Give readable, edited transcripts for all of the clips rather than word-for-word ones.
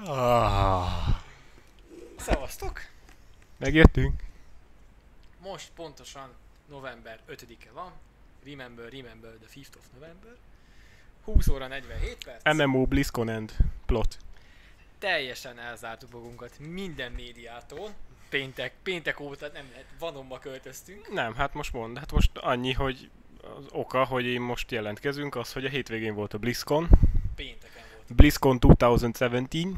Szevasztok! Megjöttünk. Most pontosan november 5-e van. Remember the 5th of November. 20 óra 47 perc. MMO BlizzCon End plot. Teljesen elzártuk magunkat minden médiától. Péntek óta nem lehet, vanomba költöztünk. Nem, hát most mondd. Hát most annyi, hogy az oka, hogy én most jelentkezünk, az, hogy a hétvégén volt a BlizzCon. Pénteken volt. BlizzCon 2017,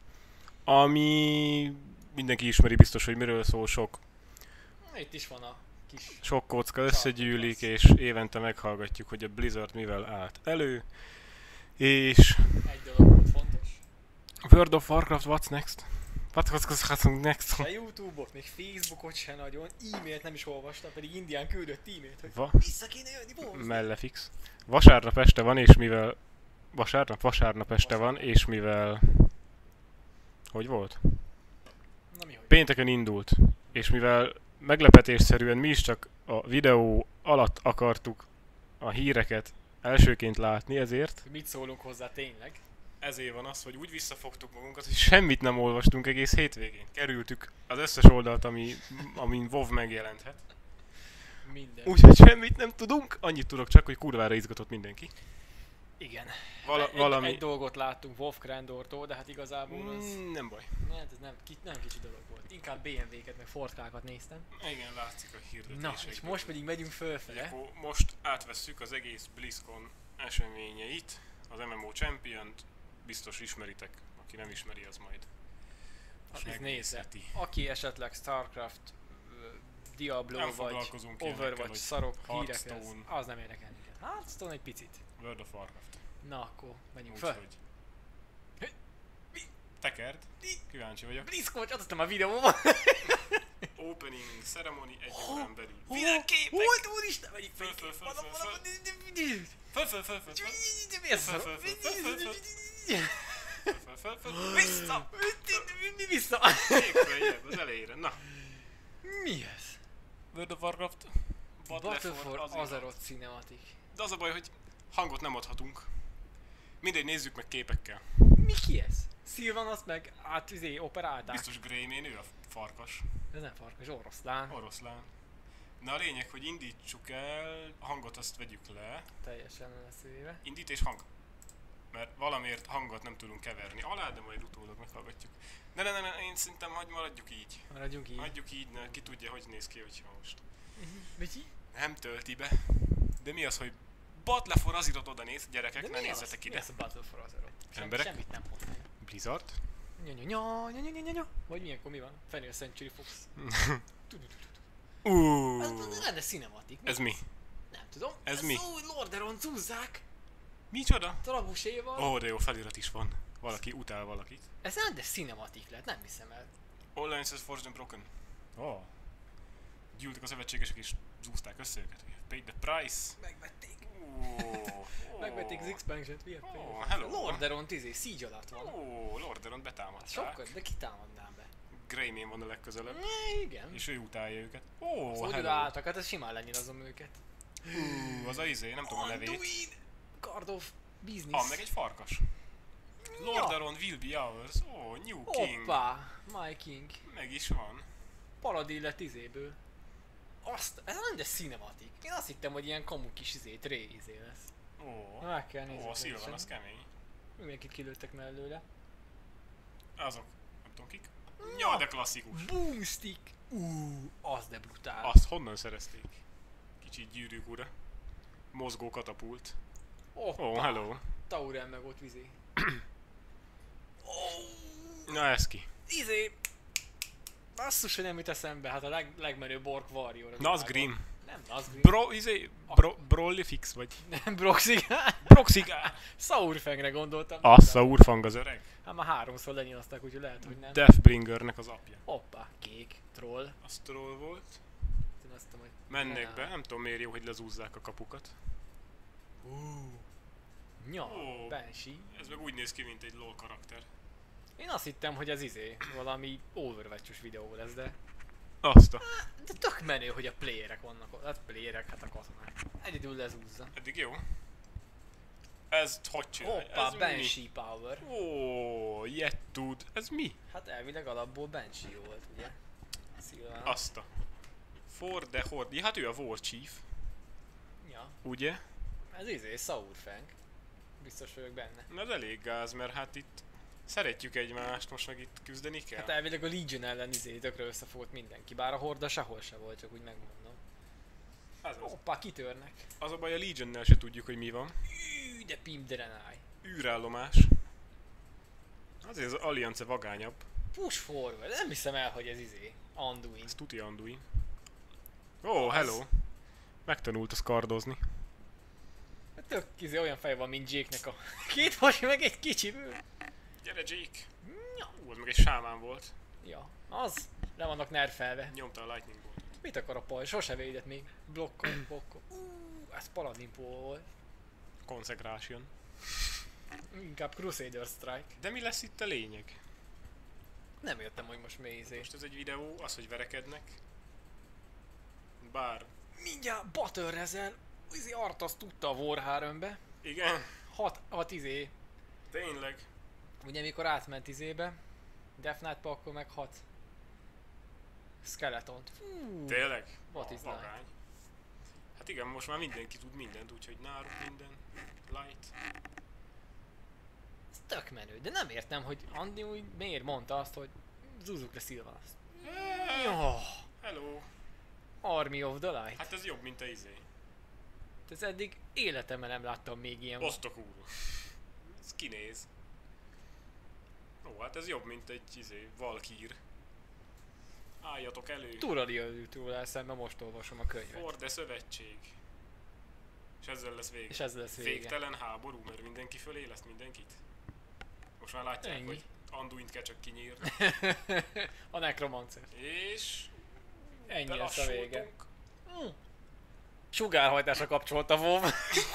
ami mindenki ismeri biztos, hogy miről szól, Itt is van a kis... sok kocka összegyűlik, és évente meghallgatjuk, hogy a Blizzard mivel állt elő. És Egy dolog volt fontos. World of Warcraft, what's next? What's next? Se YouTube-ot, még Facebookot se nagyon, e-mailt nem is olvastam, pedig Indián küldött e-mailt, hogy vissza kéne jönni, Wolves. Mellefix. Vasárnap este van, és mivel... Vasárnap este van, és mivel... Hogy volt? Na mi, hogy? Pénteken indult, és mivel meglepetésszerűen mi is csak a videó alatt akartuk a híreket elsőként látni, ezért... Hogy mit szólunk hozzá tényleg? Ezért van az, hogy úgy visszafogtuk magunkat, hogy semmit nem olvastunk egész hétvégén. Kerültük az összes oldalt, amin WoW megjelenthet. Minden. Úgyhogy semmit nem tudunk, annyit tudok csak, hogy kurvára izgatott mindenki. Igen. Valami... Egy dolgot láttunk Wolf Grandortól, de hát igazából az... Nem baj. Ez nem kicsi dolog volt. Inkább BMW-ket meg Fordkákat néztem. Igen, látszik a hirdetések. Na, és most pedig megyünk fölfele. Akkor most átvesszük az egész BlizzCon eseményeit, az MMO Champion-t, biztos ismeritek, aki nem ismeri, az majd Hát nézze, megnézheti. aki esetleg Starcraft, Diablo Nem vagy foglalkozunk ilyenekkel, Overwatch hogy szarok hírekhez, Hearthstone. az nem érdekel minket. Hearthstone egy picit. World of Warcraft. Na akkor, menjünk föl. Úgyhogy... Tekerd, kíváncsi vagyok. BlizzCon, adottam a videóban. Opening ceremony egy órán belül. Világképek! Volt úristen, megyünk Föl, fel. föl, föl, föl, föl. Mi ez a szar? Vissza! Mi vissza? Följebb, az elejére, na. Mi ez? World of Warcraft, Battle for Azeroth Cinematic. De az a baj, hogy hangot nem adhatunk. Mindegy, nézzük meg képekkel. Mi ki ez? Sylvanas meg operálták. Biztos Greymane, ő a farkas. Ez nem farkas, oroszlán. Oroszlán. Na a lényeg, hogy indítsuk el, a hangot azt vegyük le. Teljesen lesz véve. Indít és hang. Mert valamiért hangot nem tudunk keverni alá, de majd utólag meghallgatjuk. Ne, én szerintem maradjuk így. Maradjunk így. Hagyjuk így, ne, ki tudja, hogy néz ki, hogyha most. Micsi? Nem tölti be. De mi az, hogy Battle for Azeroth oda néz, gyerekek, ne nézzetek ide. Mi ez a Battle for Azeroth? Emberek? Semmit nem használja. Blizzard? Nya. Vagy milyenkor mi van? Final Century Fox. Ez rendes cinematic. Ez mi? Nem tudom. Ez mi? Lordaeron zúzzák. Micsoda? Trabuséval. Ó, de jó, felirat is van. Valaki utál valakit. Ez rendes cinematic lett, nem hiszem el. All Alliances Forged and Broken. Oh. Gyűltek a szövetségesek és zúzták össze őket. Paid the price. Megvették. Megvették az expansion-t, miért? hello. Lordaeron Siege alatt van. Lordaeron betámadták. Sokkal, de ki támadná be? Greymane van a legközelebb. Igen. És ő utálja őket. Az úgy odaálltak, hát ez simán lenyilazom őket. Az a nem tudom a nevét. Anduin! Card of Business. Meg egy farkas. Lordaeron will be ours. New King. Hoppá, My King. Meg is van. Paladin lett izéből. Ez rendes cinematic. Én azt hittem, hogy ilyen kamu kis tré lesz. Meg kell nézni. A Sylvan, az kemény. Mindenkit kilőttek mellőle. Azok, nem tudom kik. Ja, de klasszikus. Boomstick! Az de brutál. Azt honnan szerezték? Kicsit gyűrűk ura. Mozgó katapult. Hello. Tauren meg ott Na ez ki? Basszus, hogy nem jut eszembe, hát a legmenőbb Orc Warrior. Na az Grim. Nem, az Grim. Brollifix vagy? Nem, Broxigál. Broxigál! Saurfangre gondoltam. Saurfang az öreg? Hát már 3-szor lenyilazták, úgyhogy lehet, hogy nem. Deathbringernek az apja. Hoppá, kék, troll. Az troll volt. Én azt tudom, hogy... Mennek be, nem tudom miért jó, hogy lezúzzák a kapukat. Banshee. Ez meg úgy néz ki, mint egy LOL karakter. Én azt hittem, hogy ez valami Overwatch-os videó lesz, de... Azt a... De tök menő, hogy a playerek vannak ott. Hát playerek, hát a katonák. Egyedül lezúzza. Eddig jó. Ez hogy csinálja? Hoppá, Ez mi? Banshee Power. Ó, ilyet tud. Ez mi? Hát elvileg alapból Banshee volt, ugye? Szilván. Azt a... For the Horde. Hát ő a War Chief, Ja. ugye? Ez Saurfang. Biztos vagyok benne. Ez elég gáz, mert hát itt szeretjük egymást, most meg itt küzdeni kell. Hát elvileg a Legion ellen tökre összefogott mindenki, bár a Horda sehol se volt, csak úgy megmondom. Az, Hoppá, kitörnek. az a baj, a Legionnel se tudjuk, hogy mi van. De Pimp Drenai. Űrállomás. Azért az Alliance vagányabb. Push forward, nem hiszem el, hogy ez Anduin. Ez tuti Anduin. Ó, hello! Megtanult kardozni. Tök olyan fej van, mint Jake-nek a két hasi, meg egy kicsiből. Gyere Jake! Ja. Az meg egy sámán volt. Ja, az. Le vannak nerfelve. Nyomta a Lightning Boltot. Mit akar a paj? Sose védett még. Blokkol. Ez Paladin Pool volt. Consecration. Inkább Crusader Strike. De mi lesz itt a lényeg? Nem értem, hogy most mi Most ez egy videó, az, hogy verekednek. Bár... Mindjárt Battle Arthas tudta a Warhammerbe. Igen, 6 tényleg. Ugye mikor átment Death Knight-ba, akkor meg 6 Skeletont. Tényleg? What is life? Vagány. Hát igen, most már mindenki tud mindent, úgyhogy náluk minden. Light. Ez tök menő, de nem értem, hogy Andy úgy miért mondta azt, hogy zúzzuk le Sylvanas. Jó, Hello. Army of the Light. Hát ez jobb, mint a izé. Ez eddig életemben nem láttam még ilyen. Osztok úr. Ez kinéz. Ó, hát ez jobb, mint egy izé, Valkír. Álljatok elő. Túraliőtől szemben most olvasom a könyvet. Horde szövetség. És ezzel lesz vége. És ez lesz vége. Végtelen háború, mert mindenki föléleszt mindenkit. Most már látják, Ennyi. hogy Anduint kell csak kinyírni. A Necromancer. És... Ennyi lesz a vége. belassultunk. Sugárhajtásra kapcsolt a WoW.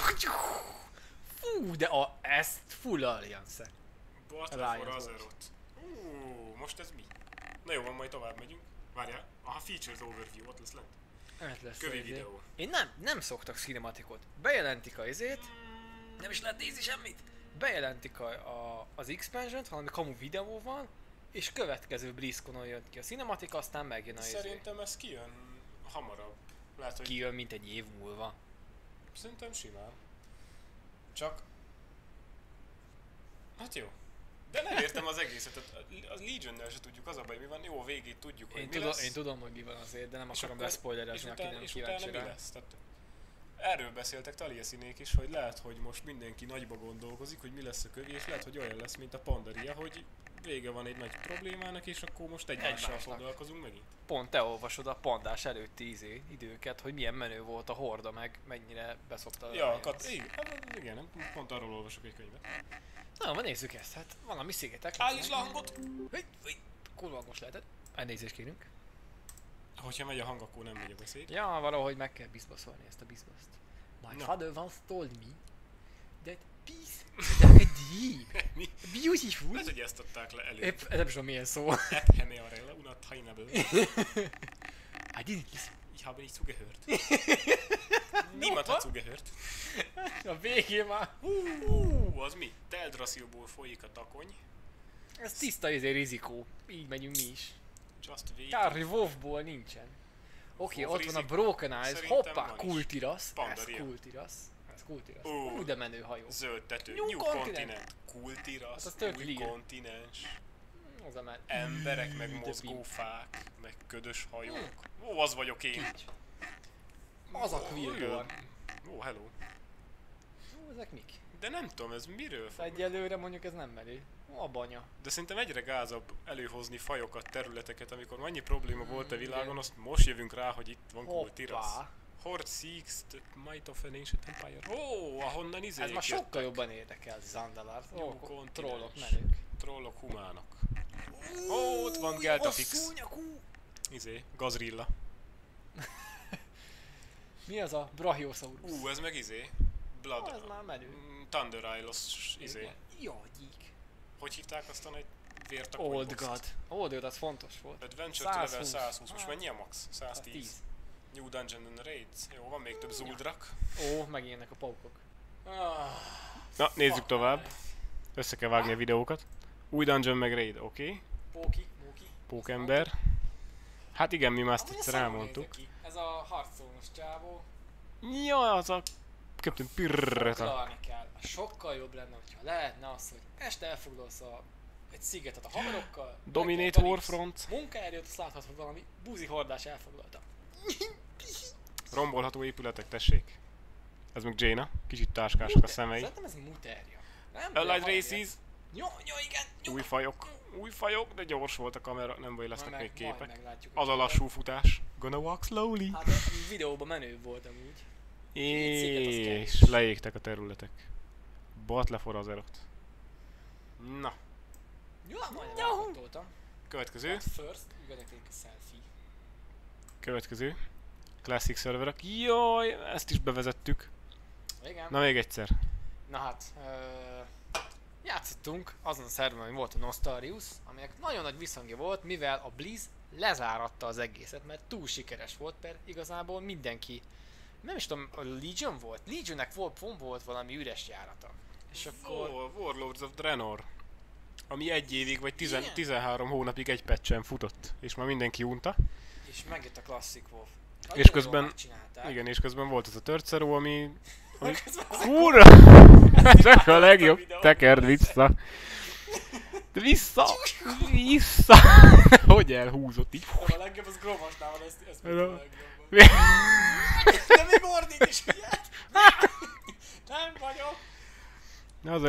Fú, de ezt full Alliance. Battle Alliance for volt. Azeroth. Most ez mi? Na jó, van, majd tovább megyünk. Várjál. Aha, Features Overview, ott lesz lent. Ez lesz Kövi a videó. Én nem szoktak cinematikot. Bejelentik a izét, nem is lehet nézni semmit. Bejelentik az expansion-t, valami kamu videó van, és következő BlizzConon jön ki a cinematik, aztán megjön a izé. Szerintem ez kijön hamarabb. Lehet, hogy Kijön, mint egy év múlva. szerintem simán. Csak... Hát jó. De nem értem az egészet. A Legionnel se tudjuk, az a baj, mi van. Jó, a végét tudjuk, hogy mi lesz. Én tudom, hogy mi van azért, de nem És akarom akkor- leszpoilerezni, aki nem és kíváncsi utána mi rá. lesz? Tehát erről beszéltek Taliesin-ék is, hogy lehet, hogy most mindenki nagyba gondolkozik, hogy mi lesz a kövi, és lehet, hogy olyan lesz, mint a Pandaria, hogy vége van egy nagy problémának, és akkor most egymással Egymásnak. foglalkozunk megint. Pont te olvasod a pandás előtti időket, hogy milyen menő volt a Horda, meg mennyire beszokta. Ja, igen, pont arról olvasok egy könyvet. Na, ma nézzük ezt, hát valami szigetek. Állítsd le a hangot! Kurva hangos lehetett. Elnézést kérünk. Hogyha megy a hang, akkor nem megy a beszéd. Ja, valahogy meg kell bizbaszolni ezt a bizbaszt. My Na. father once told me that peace is like a deep, Mi? beautiful. Lehet, hogy ezt adták le elő. Épp, nem is tudom milyen szó. Ephemerele unabhängig. I didn't listen. Ich habe nicht zugehört. Niemand hat zugehört. A végén már. Az mi? Teldrassilból folyik a takony. Ez tiszta rizikó. Így megyünk mi is. Just wait. Kár, hogy WoW-ból nincsen. Oké, WoW ott van a rizikó. Broken Eyes. Szerintem Hoppá, van is. Kultiras. Ez Pandaria. Kultiras. Ez Kultiras. Ó. De menő hajó. Zöld tető. New New continent. Continent. Kultiras. Hát az tök új lír. kontinens. Az a menő. Emberek, meg De mozgó pink. fák, meg ködös hajók. Ó, az vagyok én. Kics. Az a Quildor. Ó, hello. Ó, ezek mik? De nem tudom, ez miről fog. Egyelőre mondjuk ez nem menő. Ó, a banya. De szerintem egyre gázabb előhozni fajokat, területeket, amikor annyi probléma volt a világon, igen. azt most jövünk rá, hogy itt van Kultiras. Hoppá. Horde seeks the might of an ancient empire. Ó, ahonnan izék Ez már sokkal jöttek. jobban érdekel Zandalar. New Ó, continens. trollok menők. Trollok humánok. Ó, ott van Geltafix. Szúnyakú. Izé, Gazrilla. Mi az a Brachiosaurus? Ez meg izé. Blood. Ez már menő. Thunder Isles izé. Jó, gyík. Hogy hívták azt a nagy vértakony Old bosszt? God. Old God, az fontos volt. Adventure to level 120. 120. Most Hát. mennyi a max? 110. New Dungeon and Raids. Jó, van még több Zuldrak. Ó, megint jönnek a paukok. Na, nézzük tovább. Össze kell vágni a videókat. Új dungeon meg raid, oké. Móki. Pókember. Hát igen, mi már ezt Amúgy egyszer szarul elmondtuk. néznek ki. Ez a Hearthstone-os csávó. Ja, az a... Captain Pirreta. Foglalni kell. Sokkal jobb lenne, hogyha lehetne az, hogy este elfoglalsz egy szigetet a haverokkal. Dominate Warfront. Munkaerőt, azt láthatod, hogy valami buzi hordás elfoglalta. Rombolható épületek, tessék. Ez meg Jaina. Kicsit táskások a szemei. Szerintem ez muterja. Nem? Allied Races. Jó, igen. Jó. Új fajok, de gyors volt a kamera, nem baj, lesznek még képek. Meglátjuk, Az a lassú futás. Gonna walk slowly. Hát a videóban menőbb volt amúgy. És leégtek a területek. Bat le for az erot. Na, Jó, majdnem elfottoltam. következő. But first, you gotta take a selfie. Következő. Classic serverek. Jaj, ezt is bevezettük. Igen. Na még egyszer. Na hát, játszottunk azon a szerveren, hogy volt a Nostarius, aminek nagyon nagy visszhangja volt, mivel a Blizz lezáratta az egészet, mert túl sikeres volt, mert igazából mindenki, nem is tudom, a Legion volt? Legionnek volt valami üres járata. És akkor... Warlords of Draenor. Ami egy évig vagy Igen. 13 hónapig egy patchen futott. És már mindenki unta. És megjött a Classic WoW. És közben... Igen, és közben volt az a törceró, ami... Kurva! Csak a legjobb. Tekerd vissza. Vissza! Hogy elhúzott így. A legjobb az Grovasnál van, ezt Ez a a- legjobb. De még ordít is ilyet! Nem vagyok! Az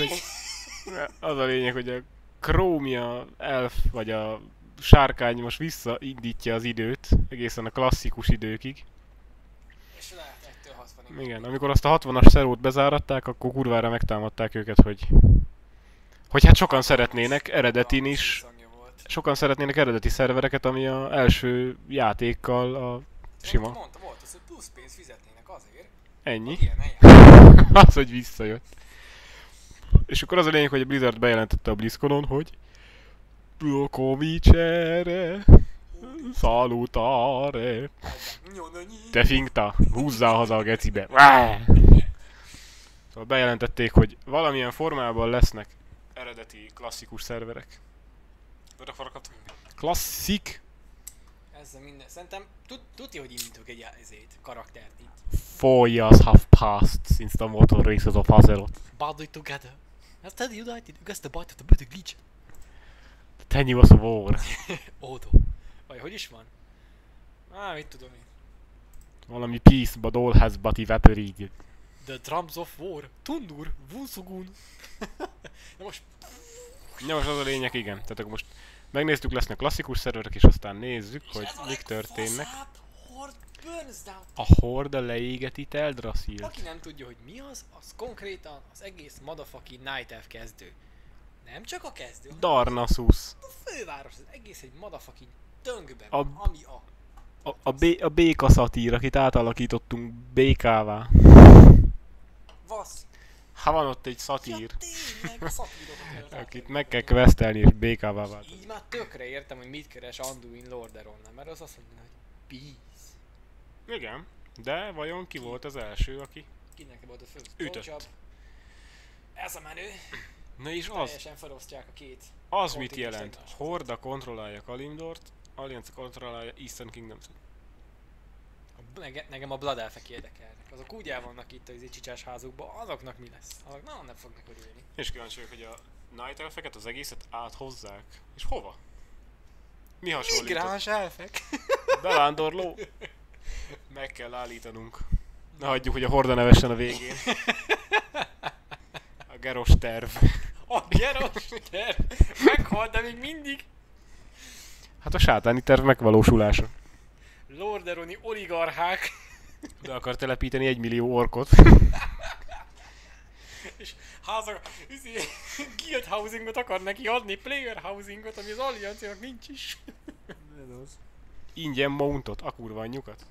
a lényeg, hogy a Chromia elf, vagy a sárkány most visszaindítja az időt, egészen a klasszikus időkig. És lehet 1-től 60-ig. Igen, amikor azt a 60-as szerót bezáratták, akkor kurvára megtámadták őket, hogy hát sokan szeretnének eredetin is, sokan szeretnének eredeti szervereket, ami a első játékkal a sima. Mondta, volt az, hogy plusz pénzt fizetnének azért, Ennyi. hogy ilyen helyen. Az, hogy visszajött. És akkor az a lényeg, hogy a Blizzard bejelentette a BlizzConon, hogy Blokovicere, salutare. Te finkta, húzzál haza a gecibe. Szóval bejelentették, hogy valamilyen formában lesznek eredeti klasszikus szerverek. Klasszik! Ezzel minden. Szerintem tudja, hogy indítok egy karaktert itt. 4 years have passed since the motor races of Azeroth. Banded together. As the united against the bite of the British Legion. 10 years of war. Odo. Vagy hogy is van? Mit tudom én. Valami peace, but all has but evaporated. The drums of war. Tundur. Vunsugun. Na most... Ja, most az a lényeg, igen. Tehát akkor most megnéztük, lesznek klasszikus szerverek, és aztán nézzük, hogy mik történnek. Horde burns down. A Horde leégeti Teldrassil. Aki nem tudja, hogy mi az konkrétan az egész motherfucking Night Elf kezdő. Nem csak a kezdő, hanem Darnassus. a főváros, az egész egy motherfucking tönkben A- van, ami A béka szatír, akit átalakítottunk békává. vasz. Ha van ott egy szatír, Ja, tényleg, a szatírokat akit meg kell questelni és békává vált. Így már tökre értem, hogy mit keres Anduin Lordaeronnál, mert az azt mondja, hogy peace. Igen, de vajon ki volt az első, aki Kinek volt a fő? Ütött. Jobb. Ez a menő. Na és az, Teljesen felosztják a két. az mit kontinens jelent? egymáshoz. Horda kontrollálja Kalimdort, Alliance kontrollálja Eastern Kingdoms. Nekem a Blood Elfek érdekelnek. Azok úgy el vannak itt az csicsás házukban, azoknak mi lesz? Azok nagyon nem fognak örülni. És kíváncsi vagyok, hogy a Night Elfeket, az egészet áthozzák. És hova? Mi hasonlított? Migráns elfek! Bevándorló? Meg kell állítanunk. Ne hagyjuk, hogy a Horda nevessen a végén. A Geros terv. A Geros terv! Meghalt, de még mindig! Hát a sátáni terv megvalósulása. Lordaeroni oligarchák! De akar telepíteni 1 millió orkot. És házak, guild housingot akar neki adni, player housingot, ami az Alliance-nak nincs is. Ingyen mountot, a kurva anyjukat.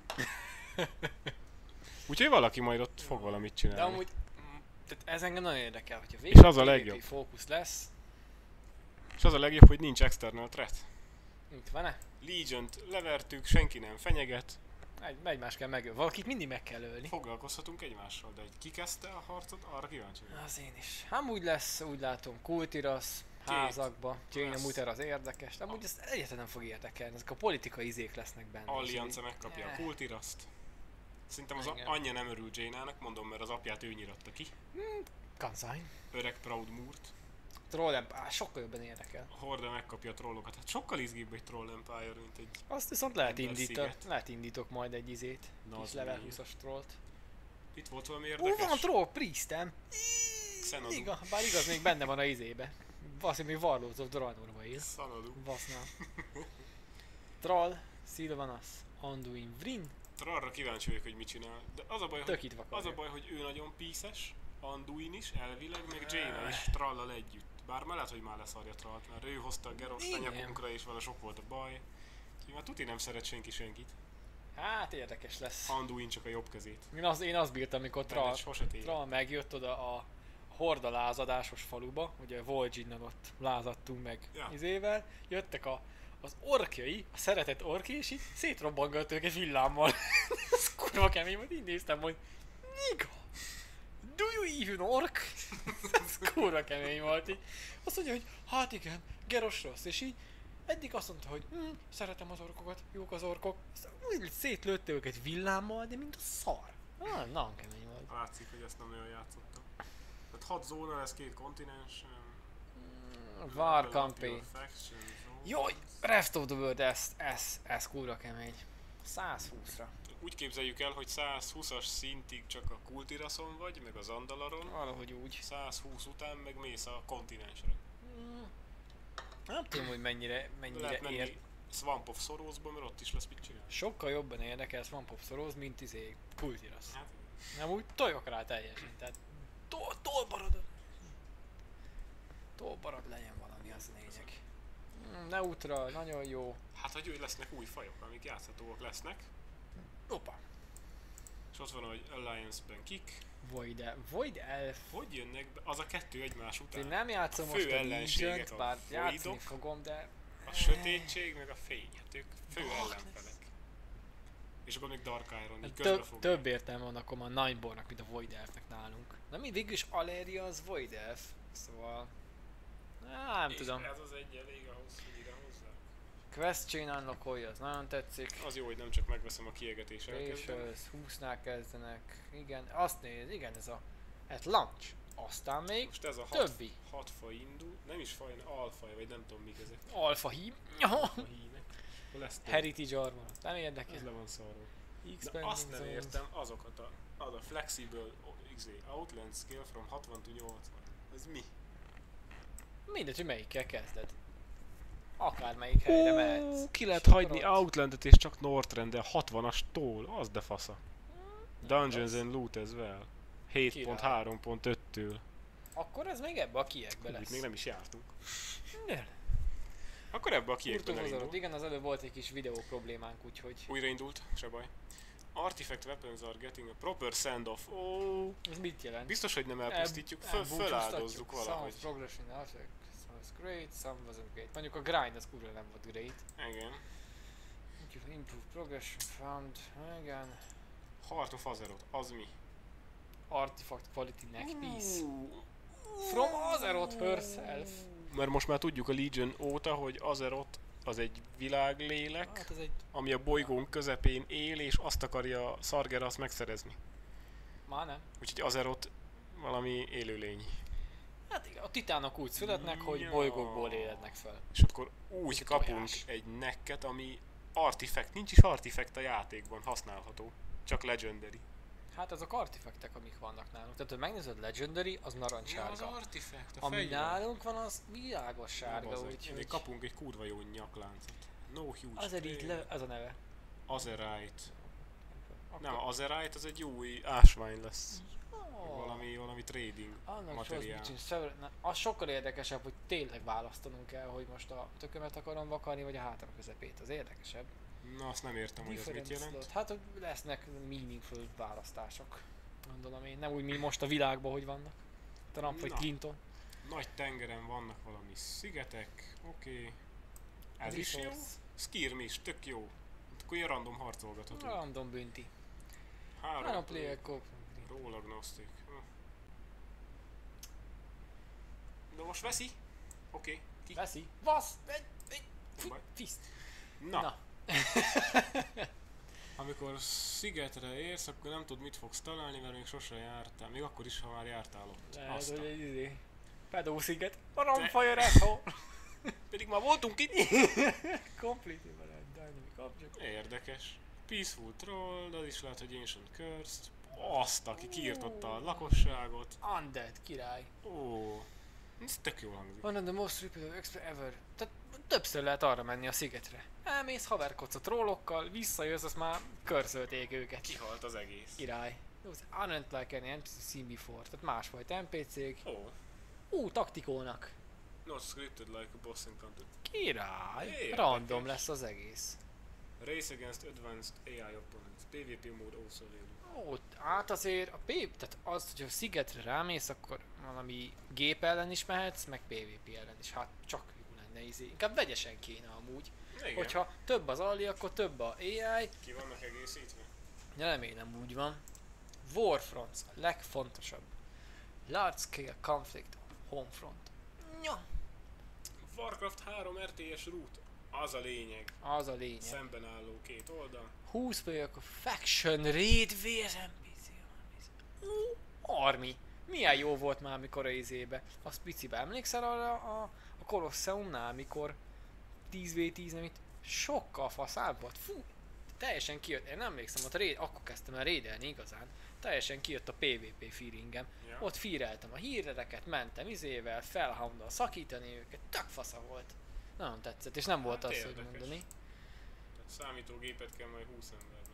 Úgyhogy valaki majd ott fog valamit De csinálni. amúgy, tehát ez engem nagyon érdekel, hogyha És az a PvP legjobb. fókusz lesz, És az a legjobb, hogy nincs external threat. mint van-e? Legiont levertük, senki nem fenyeget. Egymás kell megölni. Valakit mindig meg kell ölni. Foglalkozhatunk egymással, de ki kezdte a harcot, arra kíváncsi vagyok. Az én is. Amúgy lesz, úgy látom, kultirasz, házakba. Jaina Muter az érdekes. De amúgy ezt egyáltalán nem fog érdekelni. Ezek a politikai izék lesznek benne. Alliance megkapja a kultiraszt. Szerintem az anyja nem örül Jaina-nak, mondom, mert az apját ő nyiratta ki. Kanzány. Öreg Proud Moore-t. Troll Empire, sokkal jobban érdekel. A Horde megkapja a trollokat. Hát sokkal izgibb egy Troll Empire, mint egy... Azt viszont lehet indítok majd egy izét. Kis level 20-as trollt. Itt volt valami érdekes. Van troll priestem! Xanadu. Bár igaz, még benne van a izébe. Valószínűleg még Warlords of Draenorba él. Xanadu. Basznál. Troll, Sylvanas, Anduin, Vryn. Trollra kíváncsi vagyok, hogy mit csinál. De az a baj, hogy ő nagyon píszes, Anduin is, elvileg, meg Jaina is Trallal együtt. Bár már lehet, hogy már leszarja Trallt, mert ő hozta a Gerost a nyakunkra, és vele sok volt a baj. Úgyhogy már tuti nem szeret senki senkit. Hát érdekes lesz. Anduin csak a jobb kezét. Én azt bírtam, amikor Trall megjött oda a Horda lázadásos faluba, ugye Vol'jinnal ott lázadtunk meg izével, jöttek az orkjai, a szeretett orki, és így szétrobbangat őket villámmal. Ez kurva kemény volt, így néztem, hogy Niga! Do you even ork? Ez kurva kemény volt így. Azt mondja, hogy hát igen, Geros rossz, és így eddig azt mondta, hogy szeretem az orkokat, jók az orkok. Aztán úgy szétlőtte őket villámmal, de mint a szar. Nagyon kemény volt. Látszik, hogy ezt nem olyan játszottam. Tehát 6 zóna lesz, 2 kontinens. War campaign. Jaj, Rest of the World, ez kurva kemény. 120-ra. Úgy képzeljük el, hogy 120-as szintig csak a kultiraszon vagy, meg az Andalaron. Valahogy úgy. 120 után meg mész a kontinensre. Nem tudom, hogy mennyire lehet menni Swamp of Sorrows-ba, mert ott is lesz mit csinálni. Sokkal jobban érdekel Swamp of Sorrows, mint kultirasz. Hát, nem úgy tojok rá teljesen, tehát tolbarad legyen valami, az lényeg. Neutral, nagyon jó. Hát, hogy lesznek új fajok, amik játszhatóak lesznek. Opa. És ott van, hogy Alliance-ben kik. Void Elf. Hogy jönnek be? Az a kettő egymás után. Én nem játszom most a Legion-t, bár játszani fogom, de... A sötétség meg a fény, hát ők fő ellenfelek. És akkor még Dark Iron, így közbefogják. Több értelme van akkor a Nightborn-nak, mint a Void Elfnek nálunk. Na mi végülis Aleria az Void Elf, szóval... Nem tudom. Ez az egy elég ahhoz, hogy ide hozzá. Quest Chain unlockolja, az nagyon tetszik. Az jó, hogy nem csak megveszem a kiegetésre. És 20-nál kezdenek. Igen, azt néz, igen ez a... Ez launch. Aztán még most ez a többi. 6 faj indul, nem is faj, alfaj, vagy nem tudom mik ezek. Alfa hím. Heritage Armor, nem érdekel. Ez le van szarva. Azt nem értem, azokat az a Flexible Outland Scale from 60 to 80. Ez mi? Mindegy, hogy melyikkel kezded. Akármelyik helyre mehetsz. Ki lehet hagyni Outlandet és csak Northrend-del 60-as tól, az de fasza. Dungeons and Loot as well. 7.3.5-től. Akkor ez még ebbe a kiekbe lesz. Itt még nem is jártunk. Akkor ebbe a kiekbe elindul. Igen, az előbb volt egy kis videó problémánk, úgyhogy... Újraindult, se baj. Artifact weapons are getting a proper send-off. Ez mit jelent? Biztos, hogy nem elpusztítjuk, föláldozzuk valahogy. Some progression artifact was great, some wasn't great. Mondjuk a grind az kurva nem volt great. Igen. Improve progression found, igen. Heart of Azeroth, az mi? Artifact quality neck piece. From Azeroth herself. Mert most már tudjuk a Legion óta, hogy Azeroth az egy világlélek, hát ami a bolygón közepén él, és azt akarja Sargeras megszerezni. Már nem. Úgyhogy Azeroth valami élőlény. Hát igen, a titánok úgy születnek, hogy bolygókból élednek fel. És akkor úgy kapunk egy necket, ami artifact. Nincs is artifact a játékban használható. Csak legendary. Hát azok artifactek, amik vannak nálunk. Tehát, hogy megnézed Legendary, az narancssárga. Ja, az artifact, a ami nálunk van, az világos sárga, úgyhogy... kapunk egy kurva jó nyakláncot. No huge Azerite, ez a neve. Azerite. Nem, Azerite az egy új ásvány lesz. Valami trading materiál. Az sokkal érdekesebb, hogy tényleg választanunk kell, hogy most a tökömet akarom vakarni, vagy a hátam közepét. Az érdekesebb. Na, azt nem értem, hogy ez mit jelent. Slot. Hát, hogy lesznek meaningful választások. Gondolom én. Nem úgy, mint most a világban, hogy vannak. Trump vagy Clinton. Nagy tengeren vannak valami szigetek. Oké. Ez is jó. Skirmish, tök jó. akkor ilyen random harcolgatható. Random bünti. 3 player co-op. Roll agnostic. De most veszi? Oké. Ki? Veszi. Vasz! Baj. Fiszt. Na. Amikor szigetre érsz, akkor nem tudod mit fogsz találni, mert még sose jártál. Még akkor is, ha már jártál ott. Lehet, hogy egy Pedósziget. Baromfire asshole! Pedig már voltunk itt! Completely dynamic object. Érdekes. Peaceful Troll, de az is lehet, hogy Ancient Cursed. Azt, aki kiirtotta a lakosságot. Undead király. Ó, ez tök jól hangzik. One of the most repeated expert ever. Tehát többször lehet arra menni a szigetre. Elmész, haverkodsz a trollokkal, visszajössz, azt már körzölték őket. Kihalt az egész. Király. Aren't like any NPC seen before. Tehát másfajta NPC-k. Ó. Taktikónak. Not scripted like a boss encounter. Király. Érdekes. Random lesz az egész. Race against advanced AI opponents. PvP mode also available. Ó, hát azért a tehát az, hogy a szigetre rámész, akkor valami gép ellen is mehetsz, meg PvP ellen is. Hát csak jó lenne inkább vegyesen kéne amúgy. Igen. Hogyha több az alli, akkor több a AI. Ki vannak egészítve? Remélem úgy van. Warfronts a legfontosabb. Large scale conflict homefront. Ja. Warcraft 3 RTS route. Az a lényeg. Az a lényeg. Szemben álló két oldal. 20 player faction raid vs NPC. Army. Milyen jó volt már, amikor a izébe. Az picibe emlékszel arra a Colosseumnál, amikor 10v10 amit sokkal faszább volt. Fú, teljesen kijött, én nem emlékszem, ott akkor kezdtem el raidelni igazán. Teljesen kijött a PvP feelingem. Ja. Ott fíreltem a hírereket, mentem izével, felhamdal szakítani őket, tök fasza volt. Nagyon tetszett, és nem volt Hát azt, hogy érdekes. mondani. Tehát számítógépet kell majd 20 embernek.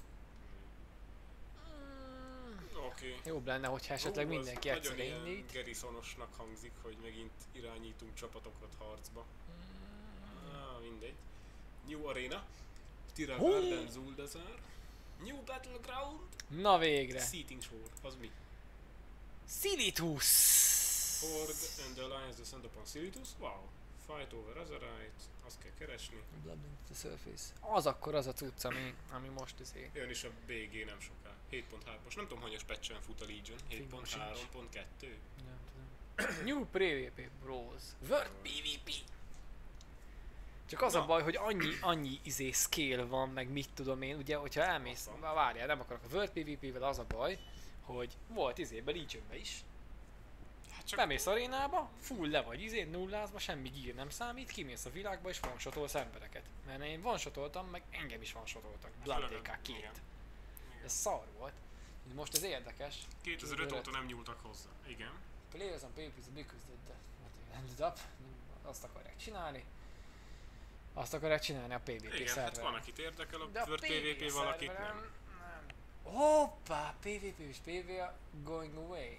Oké. Jobb lenne, hogyha esetleg mindenki egyszerre indít. indít. Garrisonosnak hangzik, hogy megint irányítunk csapatokat harcba. Mindegy. New Arena. Tira Garden Zuldazar. New Battleground. Na végre! Seating Shore. Az mi? Silitus! Horde and the Alliance descend upon Silitus. Wow. Fight over Azerite. Azt kell keresni. Blood into the surface. Az akkor az a cucc, ami most izé. Jön is a BG nem soká. 7.3. Most nem tudom, hanyas patchen fut a Legion. 7.3.2. Nem tudom. New PvP Bros. World PvP! Csak az a baj, hogy annyi izé scale van, meg mit tudom én, ugye, hogyha elmész, várjál, nem akarok a World PvP-vel, az a baj, hogy volt izébe Legionbe is. Hát csak Bemész arénába, full le vagy izé, nullázba, semmi gear nem számít, kimész a világba és one-shotolsz embereket. Mert én one-shotoltam, meg engem is one-shotoltak. Blood DK 2. Ez szar volt. Most ez érdekes. 2005 óta nem nyúltak hozzá. Igen. Players on papers because the ended up. Azt akarják csinálni. Azt akarják csinálni a PvP Igen, szerveren. hát van akit érdekel, a De a World PvP valakit nem. Hoppá, PvP és PvE going away.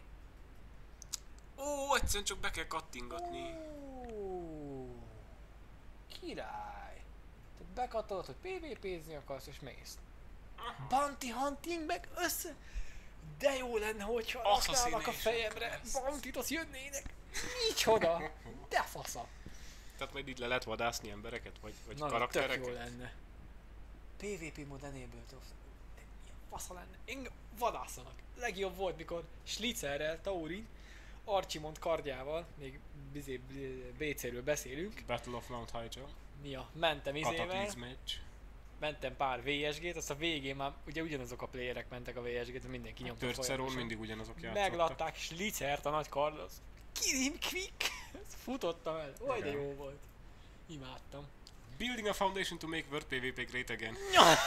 Ó, egyszerűen csak be kell kattingatni. Király. Tehát bekatolod, hogy PvP-zni akarsz és mész. Aha. Bounty hunting meg össze... De jó lenne, hogyha azt állnak a fejemre, bounty-t, azt jönnének. Micsoda? De fasza. Tehát majd itt le lehet vadászni embereket, vagy Na, karaktereket? tök jó lenne. PvP mod enabled of... Milyen fasza lenne? Engem vadászanak. Legjobb volt, mikor Schlitzerrel, Taurin, Archimond kardjával, még BC-ről beszélünk. Battle of Mount Hyjal. Ja, mentem izével, Cataclysm match. mentem pár VSG-t, azt a végén már ugye ugyanazok a playerek mentek a VSG-t, mindenki nyomta Törceron folyamatosan. mindig ugyanazok játszottak. Meglatták Schlitzert a nagy Carlos. Kill him quick! Ezt futottam el. Oj, de Igen. jó volt. Imádtam. Building a foundation to make World PvP great again.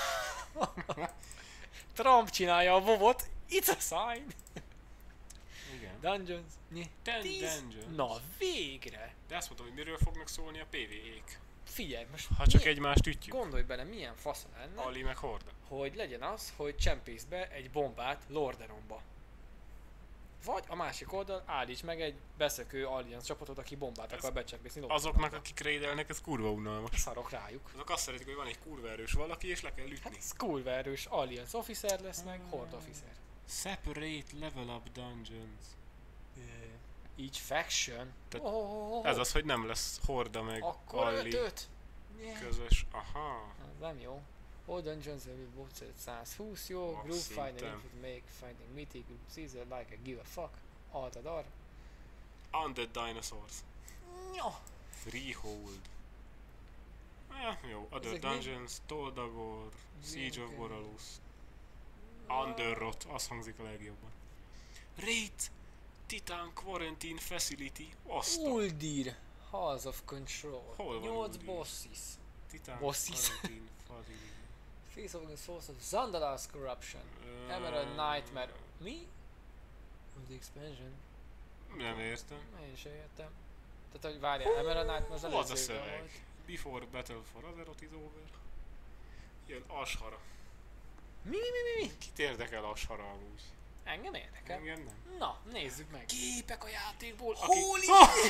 Trump csinálja a WoW-ot. It's a sign. Igen. Dungeons. 10 dungeons. Na, végre! De azt mondom, hogy miről fognak szólni a PvE-k. Figyelj, most Ha csak egymást ütjük. gondolj bele, milyen fasz lenne, Ali meg Horde. hogy legyen az, hogy csempész be egy bombát Lordaeronba. Vagy a másik oldal állíts meg egy beszökő Alliance csapatot, aki bombát akar becsempészni Lordaeronba. Azoknak, akik raidelnek, ez kurva unalmas. Szarok rájuk. Azok azt szeretik, hogy van egy kurva erős valaki, és le kell ütni. Hát ez kurva erős Alliance officer lesz meg, Horde officer. Separate level up dungeons. Each faction. Tehát Ez az, hogy nem lesz Horda meg Akkor Alli 5-5. közös. Aha. Ez nem jó. All dungeons will be both at 120, jó. Max Group find and szinten. input make finding meeting group Caesar like a give a fuck. Altadar. Undead Dinosaurs. Nyah! Freehold. Jó. Other Ezek Dungeons, Toldagor, Siege of Boralus, Underrot, az hangzik a legjobban. Raid, Titan Quarantine Facility, azt a Uldir. Halls of Control. Hol van 8 Uldir? bosses. Titan Bosses. Quarantine Facility. Face of the source of Zandalar's corruption. Emerald Nightmare. Mi? Of the expansion? Nem értem. Én sem értem. Tehát, hogy várjál, Emerald Nightmare az Hol az a előzőben szöveg? volt. Before Battle for Azeroth is over. Jön Ashara. Mi? Kit érdekel Ashara amúgy? Engem érdekel. Engem nem. Na, nézzük meg. Képek a játékból, Holy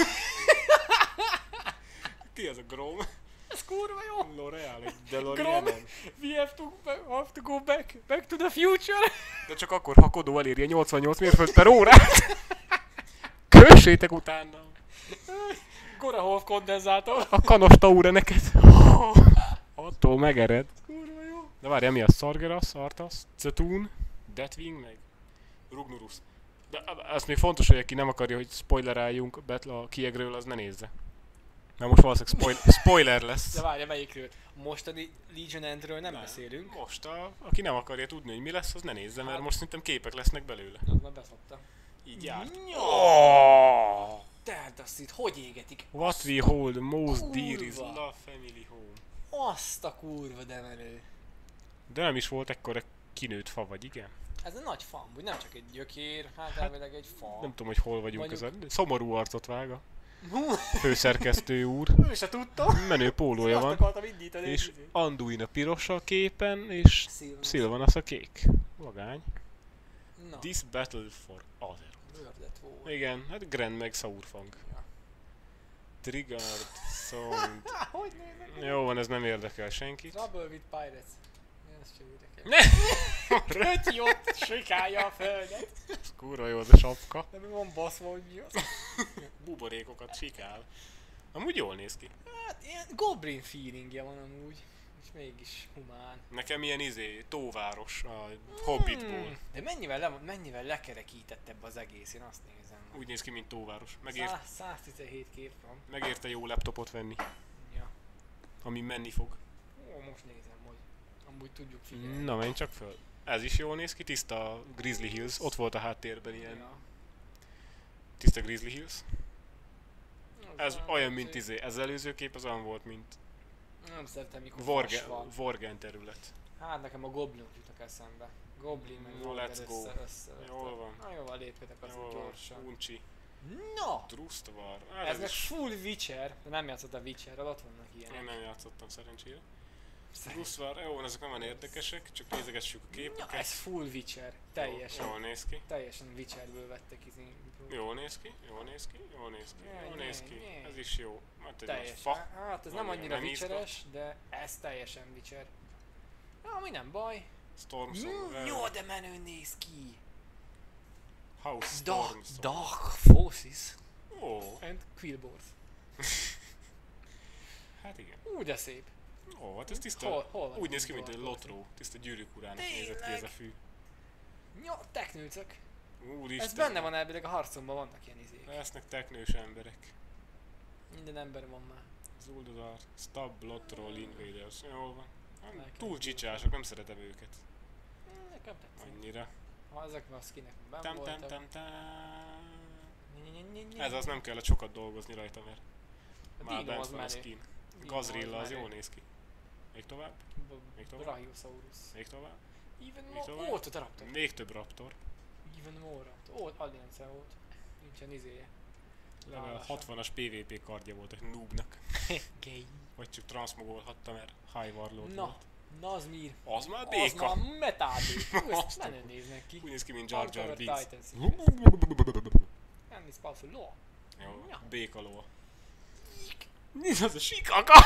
Ti ez a Grom? Ez kurva jó! L'Oreal, egy Grom, DeLorean. we have to go back to the future. De csak akkor, ha Kodó eléri a 88 mérföld per órát. Kössétek utána. Korahov kondenzátor. A kanos taura neked. Attól megered. Kurva jó. De várjál, mi az? Sargeras, Arthas, Zetun, Deathwing meg Rugnurus. De ez még fontos, hogy aki nem akarja, hogy spoileráljunk a kiegről, az ne nézze. Mert most valószínűleg spoiler lesz. De várja, melyikről? Mostani Legion Endről nem beszélünk. Most aki nem akarja tudni, hogy mi lesz, az ne nézze, mert most szerintem képek lesznek belőle. Az már beszopta. Így járt. Oh! Tehát azt itt hogy égetik? What we hold most kurva. dear is love family home. Azt a kurva de menő. De nem is volt ekkora kinőtt fa, vagy igen? Ez egy nagy fa, úgy nem csak egy gyökér, hát elvileg egy fa. Nem tudom, hogy hol vagyunk Mondjuk- ezen. Szomorú arcot vág a Hú, főszerkesztő úr. ő se tudta. Menő pólója Azt van. akartam indítani. És Anduin a piros a képen, és Sylvanas a kék. Vagány. Na, This battle for Azeroth. Wordlet War. Igen, hát Grand meg Saurfang. Ja. Triggered Sound. Hogy néznek? Jó van, ez nem érdekel senkit. Trouble with Pirates. Ez sem érdekel. Ne! Röty ott sikálja a földet. Ez kurva jó az a sapka. De mi van baszva, hogy mi az? Buborékokat sikál. Amúgy jól néz ki. Hát ilyen goblin feelingje van amúgy. És mégis humán. Nekem ilyen tóváros a Hobbitból. De mennyivel lekerekítettebb az egész, én azt nézem. Úgy néz ki, mint tóváros. 117 kép van. Megérte jó laptopot venni, Ja. ami menni fog. Ó, most nézem, hogy amúgy tudjuk figyelni. Na, menj csak föl. Ez is jól néz ki, tiszta Grizzly Hills. Ott volt a háttérben ilyen Ja. tiszta Grizzly Hills. Az Ez nem olyan, mint szép. ez előző kép az olyan volt, mint Nem szeretem, mikor vas van. Vorgen terület. Hát nekem a goblinok jutnak eszembe. Goblin meg Jó, Vorgen let's go. össze. Jól van. Na jó, lépjetek azt Jól gyorsan. van, Uncsi. Na! Trustvar. Ez meg full Witcher, de nem játszott a Witcher, ott vannak Én ilyenek. nem játszottam szerencsére. Trustvar, jó, ezek nem olyan érdekesek, csak nézegessük a Na, képeket. ez full Witcher, teljesen. Jól néz ki. Teljesen Witcherből vettek izé. Jól néz ki, jól néz ki, jól néz ki, jól néz ki. Nyé. Ez is jó. Hát egy nagy Teljesen. fa. Hát ez nem Annyira annyira nem Witcheres, de ez teljesen Witcher. Ja, ami nem baj. Stormsong. Jó, de menő néz ki. House Stormsong. Dark Forces Ó, and Quillboars. hát igen. De szép. Ó, hát ez tiszta. Hol van Úgy néz ki, mint egy Dark lotró. Tiszta gyűrűk urának nézett ki ez a Tényleg? fű. Jó, teknőcök. Úristen. Ez benne van elvileg a harcomban, vannak ilyen izék. Lesznek teknős emberek. Minden ember van már. Zuldudar, Stab, Lotroll, Invaders. Jól van. Nekem Túl is csicsások, nem szeretem őket. Nekem tetszik. Annyira. Ha ezek a skinek benn Tam tam voltak. tam tam. Nye-nye-nye-nye. Ez az nem kellett sokat dolgozni rajta, mert A már Dino bent az van a menő. skin. Dino Gazrilla az menő. jól néz ki. Még tovább? Még tovább? Brachiosaurus. Még tovább? Even Még more. tovább? Ó, ott a raptor. Még több raptor. Even more raptor. Ó, Alliance volt. Nincsen izéje. Level Válasza. 60-as PvP kardja volt egy noobnak. Gay. Vagy csak transmogolhatta, mert High Warlord Na, volt. Nazmir. Az már Az béka! már metádé. Ú, ezt Azt a menő néznek ki. Úgy néz ki, mint Jar Jar Conqueror Binks. Titans. Nem is powerful law. Jó, Ja. béka lova. Mi az a sikaka?